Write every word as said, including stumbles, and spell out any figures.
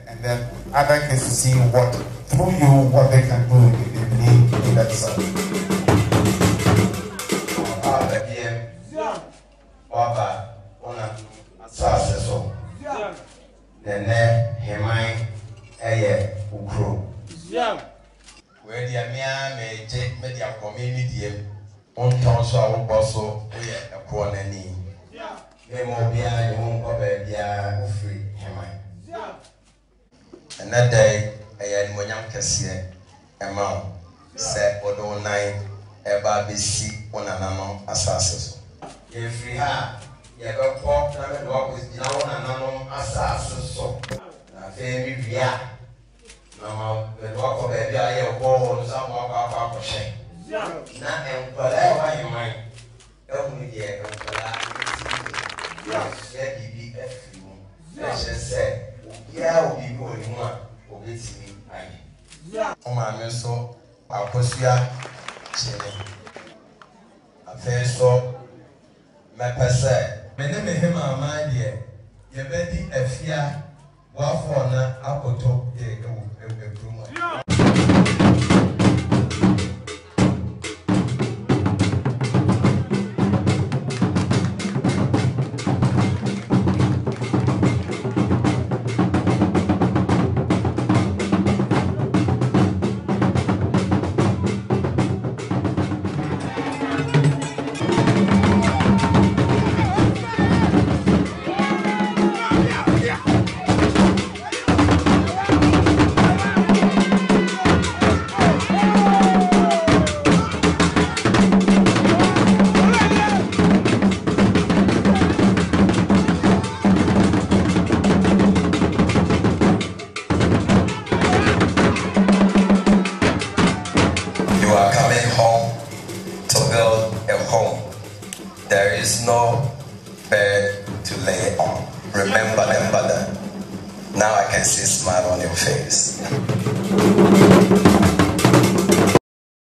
and then other kids to see what, through you, what they can do if they believe in themselves. Nene Hemang R where the Amia may take media community on council our boss or a corner knee. Memobia, you won't go back free Hemang. And that day, I had Moyam Cassia, a mount, said, Odo nine, a baby seat on an unknown assassin. If we have, you have a pop, and walk with no one unknown assassin. So, I feel me, yeah. No, the walk of a baby, I have borehole, some walk up of shame. Not and whatever you mind. Only the air, yes, yeah, be a few. Let's just say, yeah, we go in one, or it's me. I. Oh, my so I'll push ya. I feel so. My person, my name is Hemang R, dear. You're ready a fear. What for now? I could talk a there is no bed to lay on. Remember them, brother. Now I can see a smile on your face.